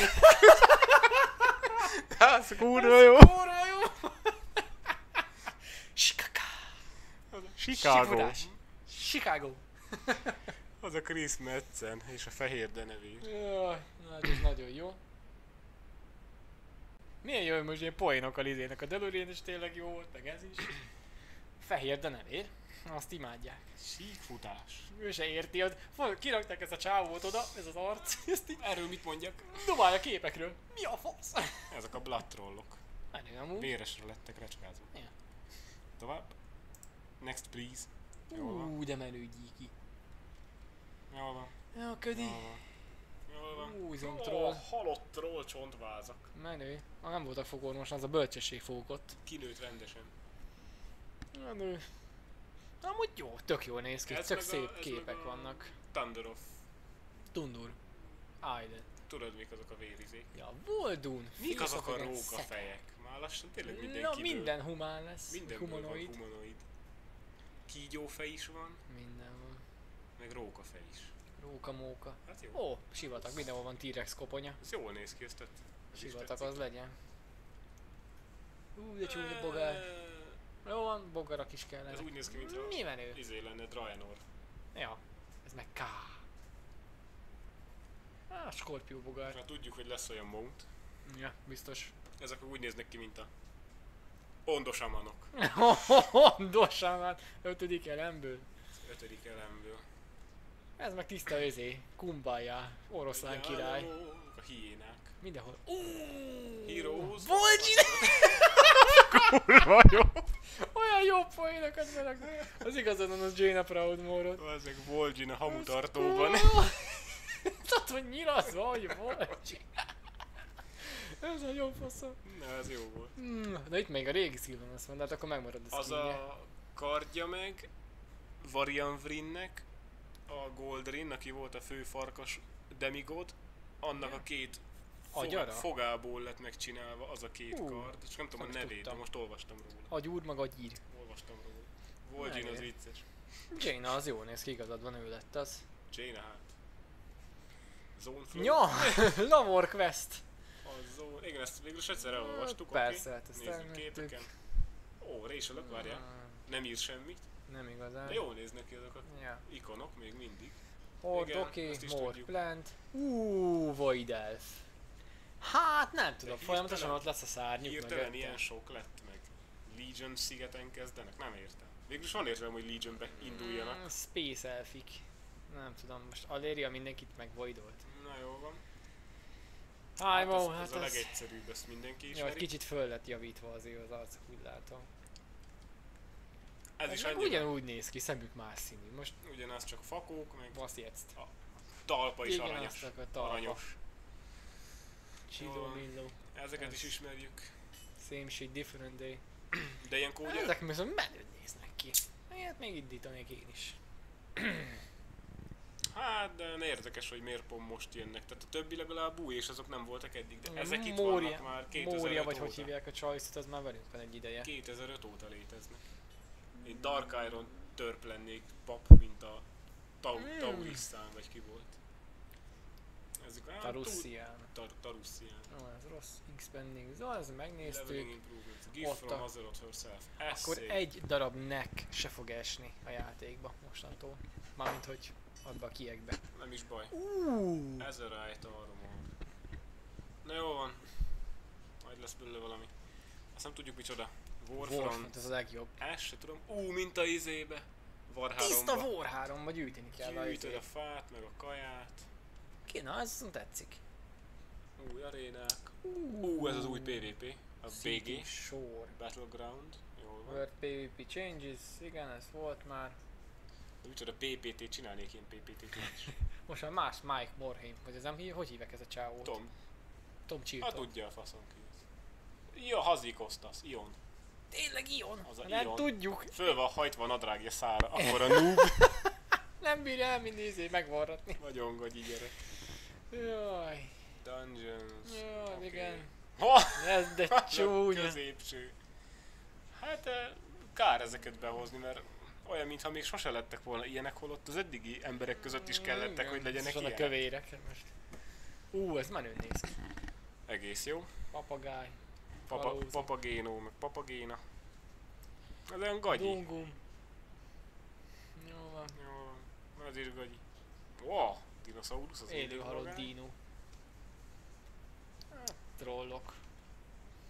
Ez kurva jó! Kurva jó! Chicago. Chicago. Sikfutás. Chicago. Az a Chris Metzen és a fehér denevér. Jaj, na, ez nagyon jó. Milyen jó, hogy most ilyen poénokkal izének a DeLorean is tényleg jó volt, meg ez is. Fehér, de nem ér. Azt imádják. Síkfutás. Ő se érti, kirakták ezt a csávót oda, ez az arc, ezt így Erről mit mondjak? dobálja a képekről. Mi a fasz? Ezek a blood trollok. Menő amúgy. Véresre lettek recskázva. Ja. Tovább. Next please. Jól van. De menő gyíki. Jól van. Ja, ködi. Jól van. Jól van. Izomtroll. Halott troll csontvázak. Menő. Nem voltak fogorvosan, az a bölcsesség fogok ott. Kinőtt rendesen. Menő. Amúgy jó, tök jól néz ki, Ez tök meg szép ez képek meg a vannak. Thunder of. Tundur. Ájde. Tudod mik azok a vérizék? Ja, Voldun. Mik azok a Félszakadás, rókafejek? Már lassan tényleg mindenki. Na minden humán lesz. Mindenből Humanoid. van humanoid. Kígyófej is van, Minden van. meg rókafej is. Róka, móka. Hát jó. Ó, sivatag, mindenhol van T-rex koponya. Ez jól néz ki, ezt tett. Ez is Sivatag tetszik. az legyen. De csúnya bogár. Jó van, bogarak is kellene. Ez úgy néz ki, mintha Mi menő? izé lenne Draenor. Ja, ez meg K. Skorpió bogár. Már tudjuk, hogy lesz olyan mount. Ja, biztos. Ezek úgy néznek ki, mint a Ondosamanok. Dosán 5. elemből. 5. elemből. Ez meg tiszta özé. Kumbaya. Oroszlán király. A hiénák. Mindenhol. Heroes. Vol'jin! Kurva jó! Olyan jó poénokat vannak. Az igazadon az Jaina Proudmoore-ot. Ezek Vol'jin a hamutartóban. Tudod, hogy nyilaszva, hogy Vol'jin. Ez nagyon faszom. Na, ez jó volt. Na itt még a régi Sylvanas van, de hát akkor megmarad a Az skinje. a kardja meg Varian Vrinnek, a Goldrin, aki volt a fő farkas demigod, annak a két Agyara? fogából lett megcsinálva az a két kard, és nem tudom a nem is nevét, de tudtam. most olvastam róla. Agyúr meg agyír. Olvastam róla. Vol'jin az Menő. vicces. Jaina az jól néz ki, igazad van, ő lett az. Jaina hát. Zone Flow. Ja, Lavor Quest. A Zone... Igen, ezt végül is egyszer elolvastuk, Persze, oké? hát ezt Nézzük elmettük. képeken. Ó, Rachel-ök, várjál. Nem ír semmit, Nem igazán. de jól néznek ki ezek a Ja. ikonok még mindig. Horde, Igen, oké, ezt is More tudjuk. Plant. Void Elf. Hát nem tudom, De folyamatosan hirtelen- ott lesz a szárnyuk Hirtelen mögötte. ilyen sok lett meg. Legion szigeten kezdenek, nem értem. Végülis van értelme, hogy Legionbe induljanak. Space Elfik. Nem tudom, most Aléria mindenkit megvoidolt. Na jó van. Hájmó, ez hát a ez... legegyszerűbb, ezt mindenki Ja, ismeri. hogy kicsit föl lett javítva azért az arcok, úgy látom. Ez is meg annyira ugyanúgy néz ki, szemük más színű. Most ugyanaz, csak fakók, meg was jetzt. a talpa is Igen, aranyos. azt a talpa. Aranyos. Chizo Jól. Millo. Ezeket Ez- is ismerjük. Same shit, different day. De ilyenkor ugye... Ezek viszont menőn néznek ki. Hát még indítanék én is. Hát, de érdekes, hogy miért pont most jönnek. Tehát a többi legalább új, és azok nem voltak eddig, de Ja, ezek itt Moria- vannak már 2005 Moria, vagy óta. hogy hívják a Choice-t, az már velünk van egy ideje. 2005 óta léteznek. Én Dark Iron törp lennék pap, mint a Taurisszán, vagy ki volt. Ezek Tarussian. Tarussian. Ó, ez rossz. X-Pending. Szóval ezt Leveling megnéztük. improvements. Gift Ott from a- Azeroth herself. Akkor Essay. egy darab neck se fog esni a játékba mostantól. Mármint hogy abba a kiekbe. Nem is baj. Uh. Azerite Armor. Na jó van. Majd lesz belőle valami. Azt nem tudjuk micsoda. Warfront, Warfront. ez a legjobb. Ezt se tudom. Mint a izébe. War Tiszta 3-ba. War 3-ba gyűjteni kell a Gyűjtöd a izét. fát, meg a kaját. Ki, na ez viszont tetszik. Új arénák. Ez az új PvP. A City BG. Shore. Battleground. Jól van. Word PvP changes, igen, ez volt már. De micsoda PPT csinálnék én PPT-t is. Most már más Mike Morhaime, hogy ez nem hogy hívják ez a csávót? Tom. Tom Hát Chilton. tudja a faszom ki ez. Ja, Hazikostas. Ion. Tényleg Ion? Az a Nem Ion. tudjuk. Föl van hajtva a nadrágja szára. Akkor a noob. Nem bírja el mindig megvarratni. Nagyon gagyi gyerek. Jaj. Dungeons. Jaj, Oké. igen. Ha! Ez de csúnya. Középső. Hát kár ezeket behozni, mert olyan, mintha még sose lettek volna ilyenek, holott az eddigi emberek között is kellettek, Igen, hogy legyenek van a ilyenek. kövérek most. Ez menő néz ki. Egész jó. Papagáj. Kalóz. Papagénó, meg papagéna. Ez olyan gagyi. Dungum. Jó van. Jó, ez is gagyi. Wow, dinoszaurusz az Élő halott élőhalál. dino. Trollok.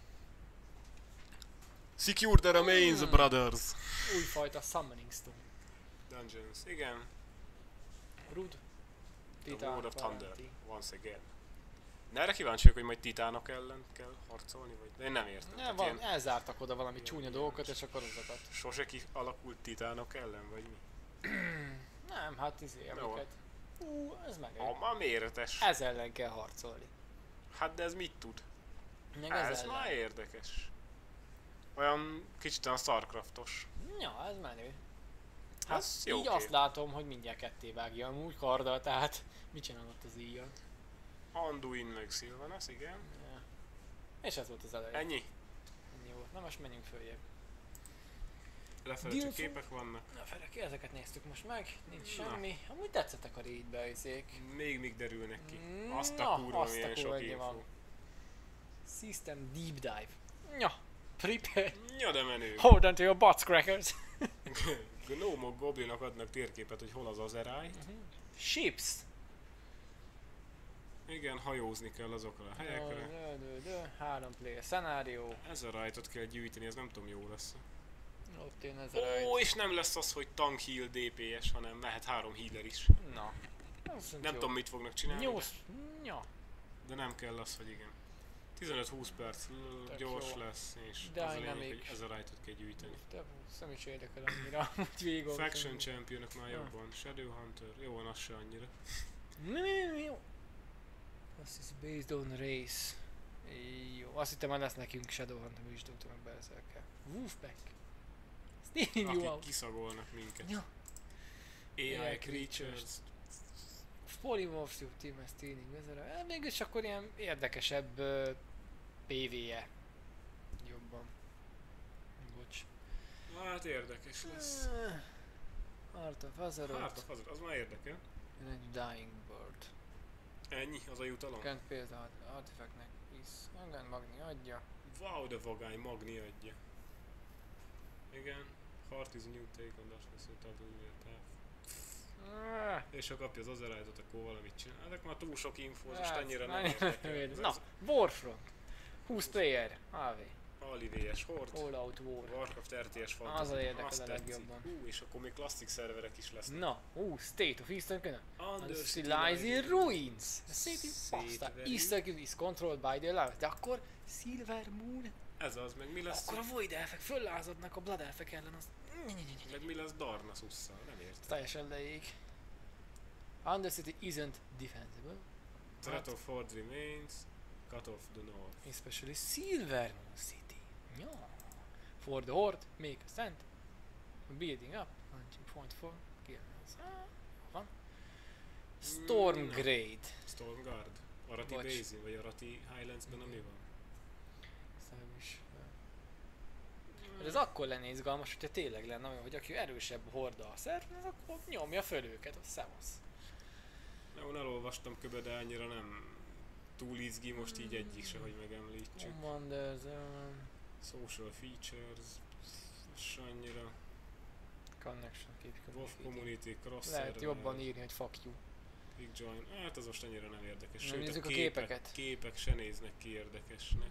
Secure the remains, brothers! Újfajta Summoning Stone. Dungeons, igen. Rud. The Word of Thunder, Valenti. once again. Ne erre kíváncsi vagyok, hogy majd titánok ellen kell harcolni, vagy? Én nem értem. Nem, Tehát van, ilyen elzártak oda valami csúnya dolgokat, és akkor azokat. sose alakult titánok ellen, vagy mi? Nem, hát amiket. Ez menő. A méretes. Ez ellen kell harcolni. Hát de ez mit tud? Meg Ez ellen. már érdekes. Olyan kicsit olyan Starcraftos. Ja, ez menő. Hát Ez így jóké. azt látom, hogy mindjárt ketté vágja amúgy karddal, tehát mit csinál ott az íjjal? Anduin meg Sylvanas, igen. Ja. És ez volt az eleje. Ennyi. Ennyi volt. Na most menjünk följebb. Lefele csak Guildful- képek vannak. Na Ferek, ezeket néztük most meg, nincs Na. semmi. Amúgy tetszettek a raidbe izék. Még derülnek ki. Na, Azt a kurva azt a milyen kurva, sok ennyi info. van. System Deep Dive. Ja, prepare. Ja, de menő. Hold on to your butts, crackers. Gnómok, goblinok adnak térképet, hogy hol az Azerai. Ships. Igen, hajózni kell azokra a helyekre. 3 player szenárió. Azerite-ot kell gyűjteni, ez nem tudom jó lesz. Ott én ez a Ó, és nem lesz az, hogy tank heal DPS, hanem mehet 3 healer is. Na. Az Nem jó. tudom mit fognak csinálni, Nyolc. Ja. de nem kell az, hogy igen. 15-20 perc Tök gyors jó. lesz, és az a lényeg, Dynamic. hogy Azerite-ot kell gyűjteni. De nem is érdekel annyira, hogy végig Faction championok már jobban. Shadowhunter, jó van, az se annyira. Jó. Azt is based on race. Jó, azt hittem már lesz nekünk Shadowhunter, mi is dugtam meg Berserker. Wolfpack. Stealing you Akik out. kiszagolnak minket. Ja. AI creatures. Polymorphs you team as stealing vezere. Mégis akkor ilyen érdekesebb PvE. Jobban. Bocs. Hát érdekes lesz. Art of Azeroth. Hát az már érdekel. Dying Bird. Ennyi, az a jutalom. Kent például artifaktnek is. Magán Magni adja. Wow, de vagány, Magni adja. Igen. Heart is new take on darkness without the path. És ha kapja az Azerite-ot, akkor valamit csinál. Ezek már túl sok info, most annyira nem érdekel. Na, Warfront. 20 player. AV. Alivélyes Horde. All Out War. Warcraft RTS Fantasy. Az a érdekel Azt a tetszik. legjobban. És akkor még klasszik szerverek is lesznek. Na, State of Eastern Kingdom. Undercity Lies in Ruins. A Szétveri. city basta. Eastern Kingdom is controlled by the Lions. De akkor Silver Moon. Ez az, meg mi lesz? Akkor a Void elfek föllázadnak a Blood elfek ellen. Az... Meg mi lesz Darnasusszal? Nem értem. Teljesen leég. Undercity isn't defensible. Threat of Horde remains. Cut off the north. Especially Silver Moon City. Ja. For the Horde, make a stand. Building up. Launching point for kills. Van. Stormgrade. Stormguard. Arati Bocs. Basin, vagy Arati Highlandsben, ami van? Számos. Ez akkor lenne izgalmas, hogyha tényleg lenne olyan, hogy aki erősebb horda a szerv, az akkor nyomja föl őket, az szevasz. Én elolvastam köbe, de annyira nem túl izgi, most így egyik se, hogy megemlítsük. Commanders, Social features, se annyira. connection, keep Wolf community, cross Lehet server, jobban írni, hogy fuck you. big join. Hát az most annyira nem érdekes. Nem Sőt, nézzük a képek, képeket? képek se néznek ki érdekesnek.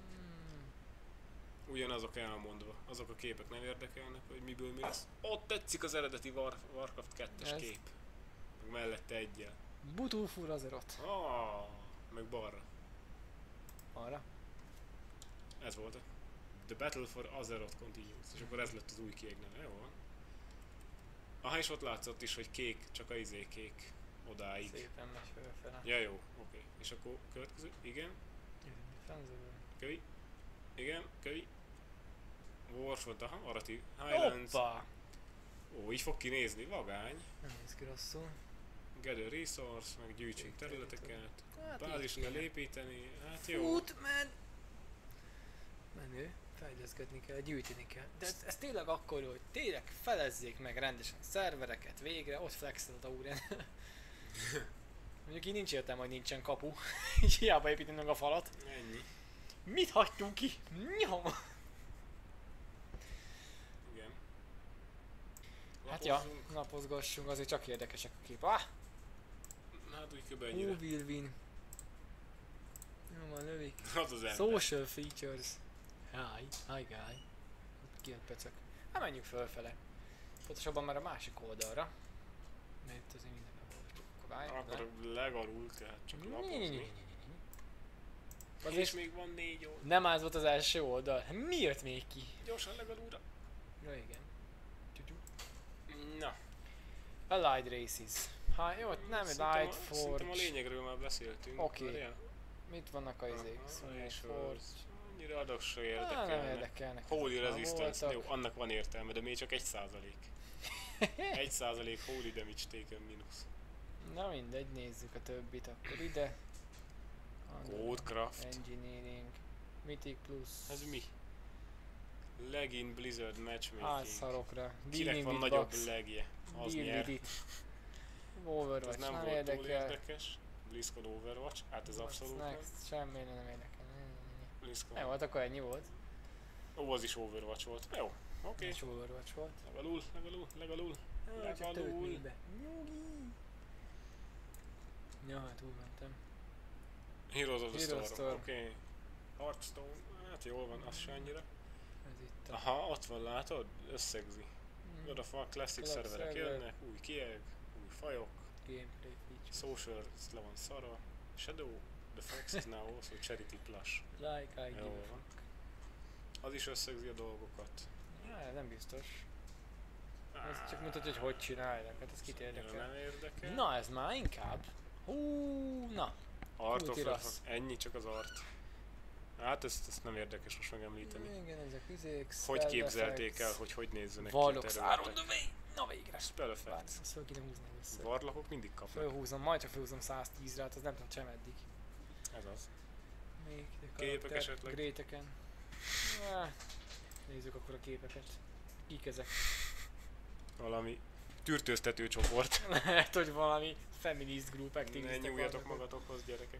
Ugyanazok elmondva. Azok a képek nem érdekelnek, hogy miből mi lesz. Ott tetszik az eredeti Warcraft 2-es Ez. kép. Meg mellette egyel. Butulfur Azeroth. Meg balra. Arra. Ez volt. The Battle for Azeroth continues. És akkor ez lett az új kék neve. Jó van. Aha, és ott látszott is, hogy kék, csak a izé kék. Odáig. Szépen megy fölfele. Ja, jó, oké. És akkor következő, igen, Defensible. kövi, igen, kövi. Warfront, aha, Arati Highlands. Hoppa! Ó, így fog kinézni, vagány. Nem néz ki rosszul. Gather resource, meg gyűjtsünk területeket. Hát Bázis így kell kéne. építeni, hát jó. Footman! Menő. Fejleszkedni kell, gyűjteni kell. De ez tényleg akkor, hogy tényleg felezzék meg rendesen a szervereket végre, ott flexel a Tauren. Mondjuk így nincs értelme, hogy nincsen kapu. Így hiába építeni meg a falat. Ennyi. Mit hagytunk ki? Nyom! Igen. Hát ja, Lapozzunk. napozgassunk, azért csak érdekesek a kép. Ah! Hát úgy kb. Who ennyire. will win? Jó van, lövik. Az az ember. Social features. Hi guy. kijött pöcök. Hát menjünk fölfele. Pontosabban már a másik oldalra. Mert itt azért minden voltunk. Akkor legalul kell csak lapozni. És még van 4 oldal. Nem az volt az első oldal. Hát mi jött még ki? Gyorsan legalulra. Ja igen. Na. Allied Races. Hát jó, nem Light Forge. Szerintem a lényegről már beszéltünk. Oké. Mit vannak a izék? Forge. Annyira adag se Nem érdekelnek. érdekelnek. Holy Resistance, jó, annak van értelme, de még csak 1%. 1% Holy Damage taken mínusz. Na mindegy, nézzük a többit akkor ide. Codecraft. Engineering. Mythic Plus. Ez mi? Legin Blizzard Matchmaking. Álszarokra. Kinek van nagyobb legje? Az nyer. Overwatch, ez nem nem volt túl érdekel. érdekes. BlizzCon Overwatch, hát ez abszolút nem. Next, semmi nem érdekel. BlizzCon. Nem volt, akkor ennyi volt. Ó, az is Overwatch volt. Jó, oké. És Overwatch volt. Legalul. Csak töltni be. Nyugi. Ja, hát úgy mentem. Heroes of the Heroes Storm, Storm. oké. Hearthstone, hát jól van, az se annyira. Ez itt a... Aha, ott van, látod? Összegzi. God of War Classic szerverek jönnek, új kieg, új fajok, Gameplay feature. social, ez le van szara, Shadow, the Fox is now also Charity Plus. Like I give Jó a van. fuck. Az is összegzi a dolgokat. Ja, nem biztos. Ez csak mutatja, hogy csinálják, hát ez kit érdekel. Nem érdekel. Na, ez már inkább. Hú, na. Art of Kultirasz. ennyi csak az art. Hát ezt nem érdekes most megemlíteni. Igen, ezek izék, Hogy spell képzelték el, effects, hogy nézzenek ki a Warlocks területek? Iron the Way! Na végre! Spell Várj, effects. azt föl kéne húzni először. Warlockok mindig kapnak. Fölhúzom, majd csak fölhúzom 110-re, hát az nem tudom sem eddig. Ez az. Még Képek esetleg? Gréteken. Nézzük akkor a képeket. Kik ezek? Valami tűrtőztető csoport. Lehet, hogy valami feminist group Ne aktivisták nyúljatok vannak. magatokhoz, gyerekek.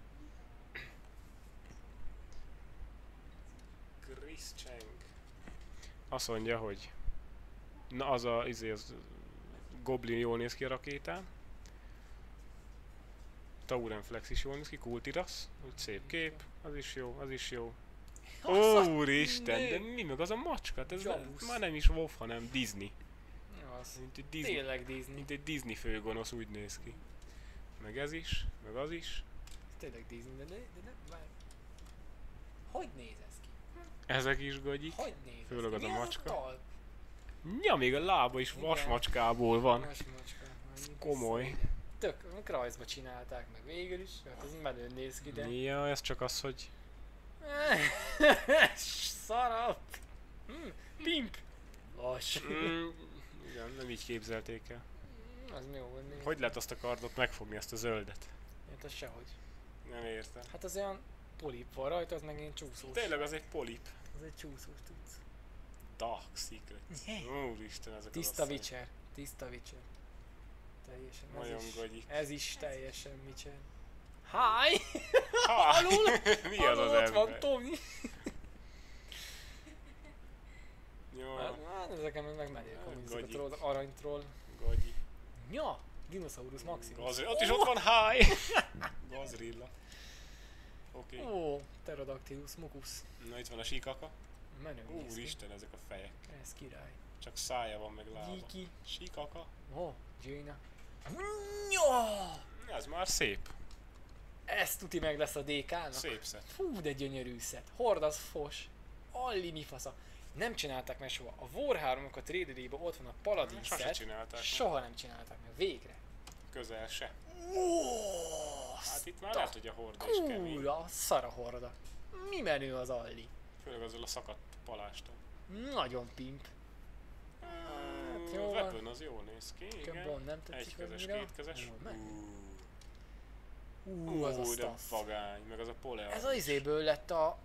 Chris Chang. Azt mondja, hogy na az az Goblin jól néz ki a rakétán. Tauren Flex is jól néz ki, Kultirasz, úgy szép kép, az is jó, az is jó. Úristen, de mi meg az a macska? Ez Jabusz. már nem is WoW, hanem Disney. Az. Mint egy Disney. Tényleg Disney. Mint egy Disney főgonosz úgy néz ki. Meg ez is, meg az is. Tényleg Disney, de nem, várj. Hogy néz ez ki? Ezek is gagyik. Hogy néz Főleg ez az ki? a Mi macska. talp? Ja, még a lába is Igen. vasmacskából van. Más macska. Ez komoly. Tök, rajzba csinálták meg végül is, hát ez menőn néz ki, de... Ja, ez csak az, hogy Szarap! Pimp! Lass. igen, nem így képzelték el. Az mi jó volt még? Hogy lehet azt a kardot megfogni, ezt a zöldet? Hát az sehogy. Nem értem. Hát az olyan polip van rajta, az meg ilyen csúszós. Tényleg az egy polip. Az egy csúszós tudsz. Dark Secret. Úristen, ezek Tiszta az Witcher. Tiszta Witcher. Teljesen. Nagyon ez is, gagyik. ez is teljesen Witcher. Hi! Alul! Mi az Alul az ott van ember? Tomi! Jó, Hát ezeken meg menjék a Gagyi. műzőket, tudod, aranytroll. gagyi. Ja! Dinosaurus Maximus. Ott is ott van Hi! Gazrilla. Oké. Ó, Pterodactylus Mucus. Na itt van a síkaka. Menő néz ki. Úristen, ezek a fejek. Ez király. Csak szája van meg lába. Gyíki. Síkaka. Ó, Jaina. Nyja! Ez már szép. Ez tuti meg lesz a DK-nak. Szép szett. Fú, de gyönyörű szett. Hord az fos. Alli mi fasza. Nem csinálták meg soha. A War 3-ok a Tradery-ben ott van a Paladin Sose set. csinálták meg. Soha nem csinálták meg. Végre. Közel se. Ó, Hát itt már lehet, hogy a horda is kemény. Kúra, szara horda. Mi menő az Alli? Főleg azzal a szakadt palástól. Nagyon pimp. Hát jó a van. weapon az jól néz ki, igen. Köbon nem tetszik Egykezes, annyira. kétkezes. Ó, menő. Az a de staff. vagány, meg az a polea. Ez az izéből lett a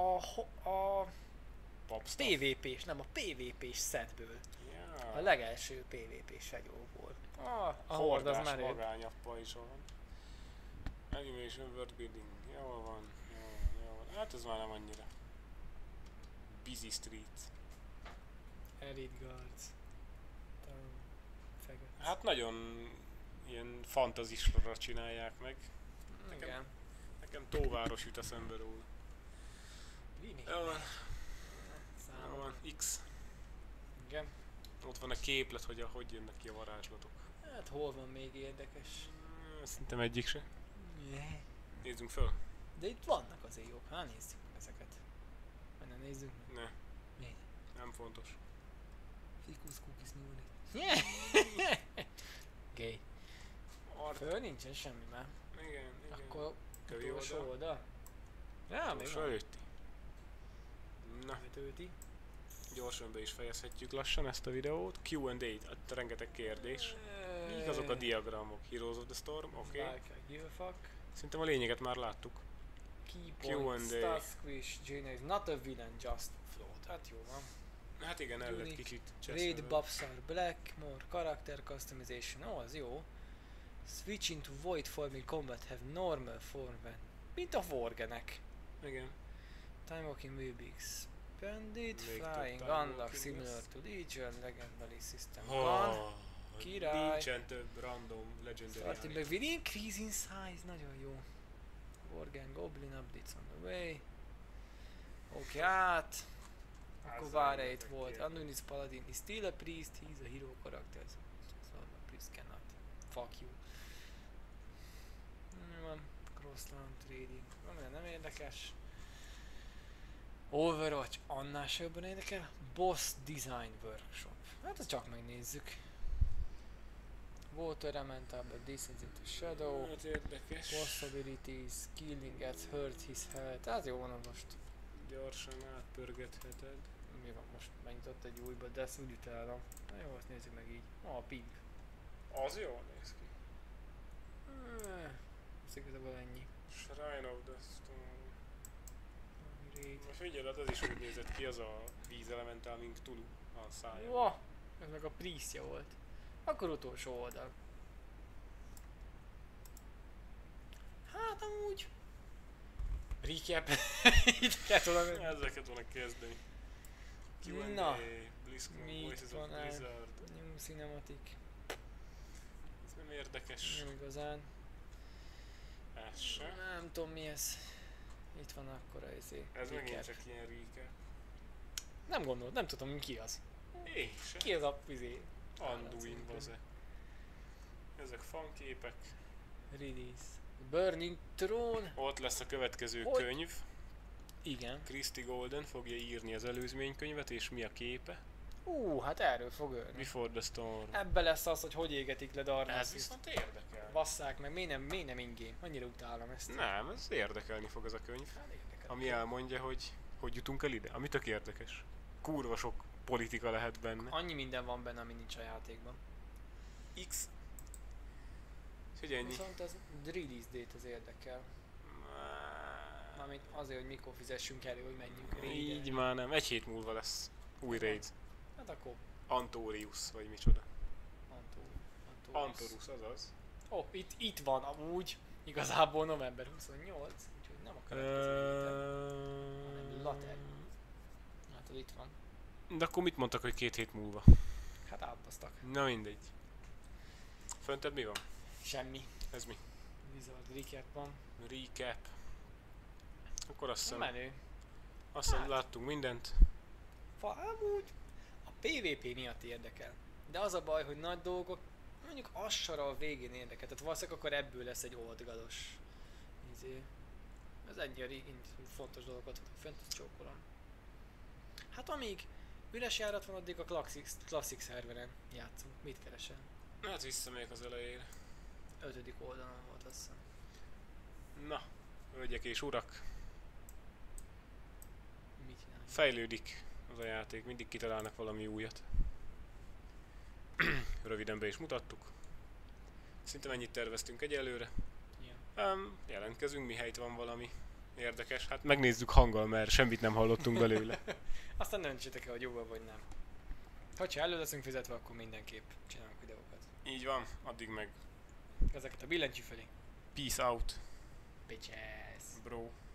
Papstaff. PvP-s, nem a PvP-s setből. Ja. A legelső PvP-s fegyóból. A hord az Hordás menő. magányappa is van. Animation worldbuilding, jól van, jól van. Hát ez már nem annyira. Busy Street. Elite Guards. Fegett. Hát nagyon ilyen fantazisra csinálják meg. Igen. Nekem Tóváros jut eszembe róla. Mi még? Jó van, jó Számok. van, X. Igen. Ott van a képlet, hogy hogy jönnek ki a varázslatok. Hát hol van még érdekes? Szerintem egyik se. Yeah. Nézzünk föl. De itt vannak azért jók. Hát nézzük ezeket. Vagy nem nézzük? Ne, Miért? nem fontos. Ficus cookies nyúlni. Gay. Föl nincsen semmi már. Igen. Akkor Kövi utolsó oldal. oldal. Ja, még Utolsó van. előtti. Na, Tölti. gyorsan be is fejezhetjük lassan ezt a videót. Q&A, ott rengeteg kérdés. Mik azok a diagramok? Heroes of the Storm, oké. Like I give a fuck. Szerintem a lényeget már láttuk. Key points, Q&A. Star Squish, Jane, not a villain, just float. Hát jó van. Hát igen, el lett Unique. kicsit Raid cseszve. buffs are black, more character customization. Ó, az jó. Switch into void form in combat have normal form when. Mint a Worgenek. Igen. Time walking will be expanded, Még több flying time unlock walking similar lesz. to Legion, legendary system gun. Király. Nincsen több random legendary Starting item. back with increase in size, nagyon jó. Worgen Goblin updates on the way. Oké, át. Akkor Vareit volt. Andunis Paladin is still a priest, he's a hero character. So a priest cannot. Fuck you. Mi van? Crossland trading. Valami nem érdekes. Overwatch annál se jobban érdekel. Boss Design Workshop. Hát ezt csak megnézzük. Water Elemental, but descends into shadow. Hát érdekes. Possibilities, killing at hurt his health. Ez jó van most. Gyorsan átpörgetheted. Mi van most? Megnyitott egy újba, de ezt úgy utálom. Na jó, azt nézzük meg így. A pink. Az jól néz ki. Ez igazából ennyi. Shrine of the Storm. Raid. Most figyeled, ez is úgy nézett ki, az a vízelementál, mint Tulu a szája. Wow, ez meg a priestja volt. Akkor utolsó oldal. Hát amúgy... Recap. Itt kell volna. Ezeket volna kezdeni. Q&A, Na, BlizzCon, mit Voices of van el? Blizzard. New Cinematic. Ez nem érdekes. Nem igazán. Ez se. Nem tudom mi ez. Itt van akkora izé. Ez recap. megint csak ilyen recap. Nem gondolod, nem tudom ki az. Én se. Ki az a izé? Anduin baze. Ezek fanképek. Release. Burning Throne. Ott lesz a következő Hogy? könyv. Igen. Christy Golden fogja írni az előzménykönyvet, és mi a képe? Hát erről fog ölni. Before the Storm. Ebbe lesz az, hogy hogy égetik le Ez Darnassus. viszont érdekel. Basszák meg, miért nem ingame? Annyira utálom ezt. Nem, ez érdekelni fog ez a könyv. Hát érdekel. Ami elmondja, hogy jutunk el ide. Ami tök érdekes. Kurva sok politika lehet benne. Annyi minden van benne, ami nincs a játékban. X. Figyelj, ennyi. Viszont az release date az érdekel. Mármint azért, hogy mikor fizessünk elő, hogy menjünk raidre. Így már nem. Egy hét múlva lesz új raid. Hát akkor Antorius, vagy micsoda. Antorus. Antorus, azaz. Itt van amúgy. Igazából november 28, úgyhogy nem a következő héten, hanem later. Hát itt van. De akkor mit mondtak, hogy 2 hét múlva? Hát átbasztak. Na mindegy. Föntebb mi van? Semmi. Ez mi? Wizard recap van. Recap. Akkor azt hiszem, Menő. azt láttunk mindent. Amúgy a PvP miatt érdekel. De az a baj, hogy nagy dolgok, mondjuk Assara a végén érdekel. Tehát valószínűleg akkor ebből lesz egy oldgados. Ez egy fontos dolgokat fent, ezt csókolom. Hát amíg üres járat van, addig a Classic szerveren játszunk. Mit keresel? Hát visszamegyek az elejére. 5. oldalon volt, azt hiszem. Na, hölgyek és urak. Mit csináljuk? Fejlődik az a játék, mindig kitalálnak valami újat. Röviden be is mutattuk. Szinte mennyit terveztünk egyelőre. Ja. Jelentkezünk, mihelyt van valami érdekes. Hát megnézzük hanggal, mert semmit nem hallottunk belőle. Aztán döntsétek el, hogy jó vagy nem. Ha elő leszünk fizetve, akkor mindenképp csinálunk videókat. Így van, addig meg Ezeket a billentyű felé. peace out, Bitches! bro.